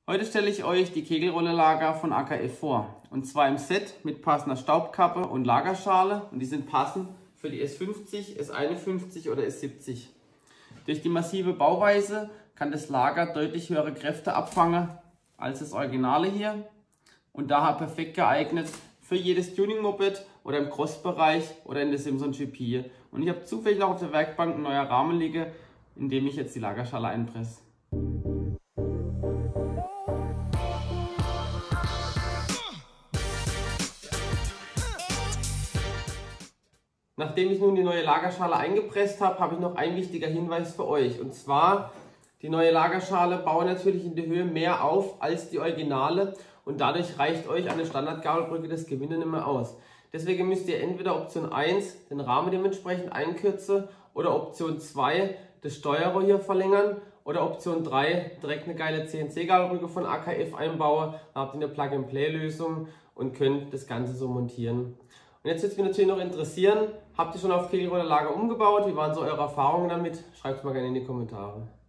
Heute stelle ich euch die Kegelrolle-Lager von AKF vor. Und zwar im Set mit passender Staubkappe und Lagerschale. Und die sind passend für die S50, S51 oder S70. Durch die massive Bauweise kann das Lager deutlich höhere Kräfte abfangen als das Originale hier. Und daher perfekt geeignet für jedes Tuning-Moped oder im Cross-Bereich oder in der Simson GP. Und ich habe zufällig auch auf der Werkbank ein neuer Rahmen liegen, in dem ich jetzt die Lagerschale einpresse. Nachdem ich nun die neue Lagerschale eingepresst habe, habe ich noch einen wichtigen Hinweis für euch. Und zwar, die neue Lagerschale baut natürlich in der Höhe mehr auf als die Originale und dadurch reicht euch eine Standardgabelbrücke das Gewinde nicht mehr aus. Deswegen müsst ihr entweder Option 1 den Rahmen dementsprechend einkürzen oder Option 2 das Steuerrohr hier verlängern oder Option 3 direkt eine geile CNC-Gabelbrücke von AKF einbauen. Dann habt ihr eine Plug-and-Play-Lösung und könnt das Ganze so montieren. Und jetzt würde es mich natürlich noch interessieren, habt ihr schon auf Kegelrolle-Lager umgebaut? Wie waren so eure Erfahrungen damit? Schreibt es mal gerne in die Kommentare.